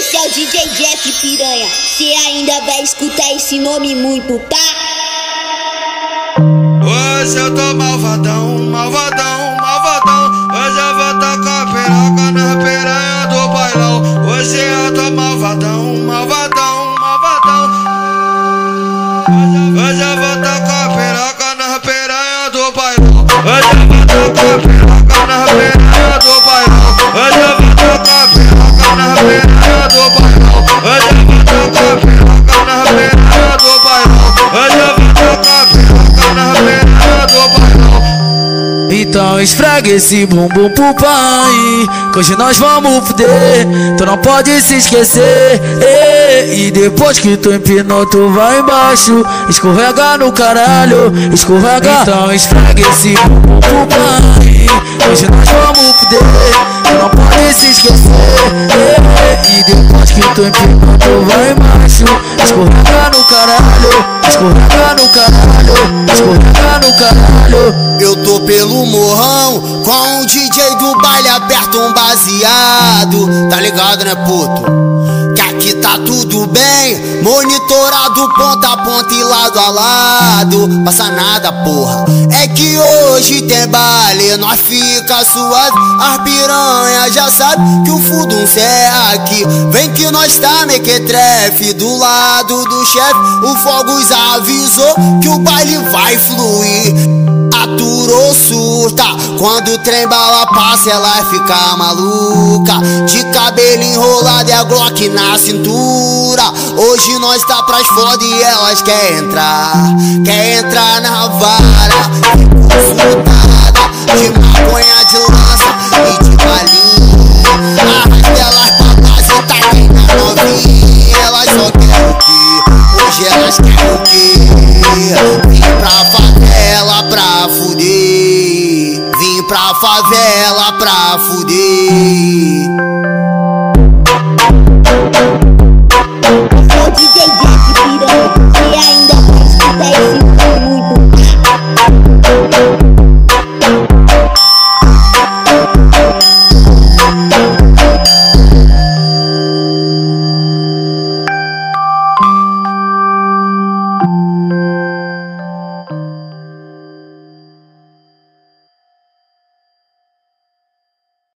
Esse é o DJ Jeff Piranha. Cê ainda vai escutar esse nome muito, tá? Hoje eu tô malvadão, malvadão, malvadão. Hoje eu vou tocar piroca na piranha do bailão. Hoje eu tô malvadão, malvadão, malvadão. Hoje eu vou tocar piroca na piranha do bailão. Hoje eu vou tocar piroca na piranha do bailão. Hoje eu vou tocar piroca na piranha do bailão. Hoje eu vou tocar piroca na piranha do bailão. Hoje eu vou tocar piroca na piranha do bailão. Então esfrega esse bumbum pro pai, que hoje nós vamos fuder. Tu não pode se esquecer. E depois que tu empinou, tu vai embaixo, escorrega no caralho, escorrega. Então esfrega esse bumbum pro pai, que hoje nós vamos fuder. Tu não pode se esquecer. E depois que tu empinou, tu vai embaixo, escorrega no caralho, escorrega no caralho, escorrega no caralho. Eu tô pelo morrão com o DJ do baile aberto, um baseado. Tá ligado, né, puto? Que aqui tá tudo bem, monitorado ponta a ponta e lado a lado. Passa nada, porra. É que hoje tem baile, nós fica suave. As piranha já sabe que o fudunce é aqui. Vem que nós tá mequetrefe do lado do chefe. O Fogos avisou que o baile vai fluir. Aturou, surta, quando o trem bala passa ela fica maluca. De cabelo enrolado e a Glock na cintura. Hoje nós tá pras foda e elas quer entrar na vara. Consultada, de maconha, de lança e de balinha. Arrasta elas pra base e tá quem na novinha. Elas só querem o quê? Hoje elas querem o quê? Vim pra favela pra fuder. Vim pra favela pra fuder.